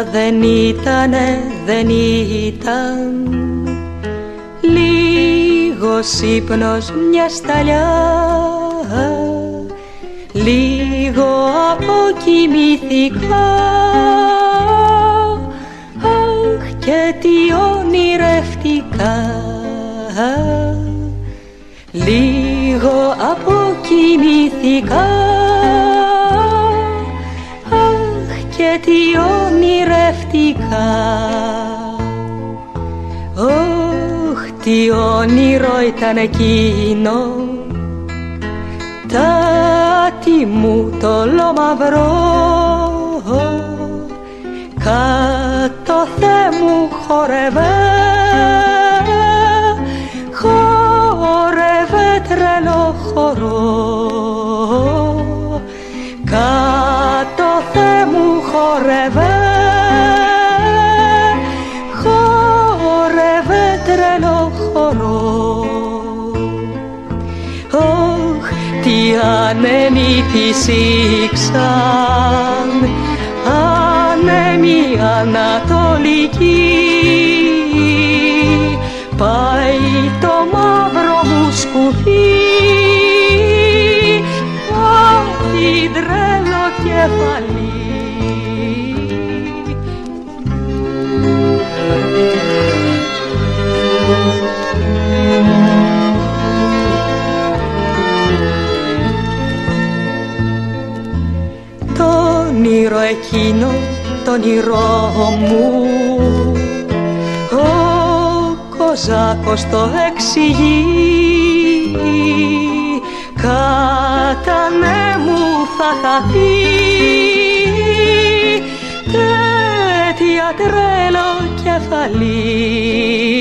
δεν ήταν λίγος ύπνος, μια σταλιά, λίγο αποκοιμήθηκα. Αχ, και τι ονειρευτικά, λίγο αποκοιμήθηκα. Αχ, και τι όνειρευτικά. Ωχ, τι όνειρο ήταν εκείνο, τάτι μου το λομαυρό. Κάτω Θεέ μου χόρευε, χόρευε τρελό χορό. Κάτω Θεέ μου χόρευε, χόρευε τρελό χορό. Ωχ, τι άνεμοι φυσήξαν, άνεμοι ανατολικοί. Πάει το μαύρο μου σκουφί, πάει τρελό κεφαλί. Το όνειρο εκείνο, το όνειρό μου, ο Κοζάκος το εξηγεί. Κατά νέμου θα χαθεί, τέτοια τρέλο κεφαλή.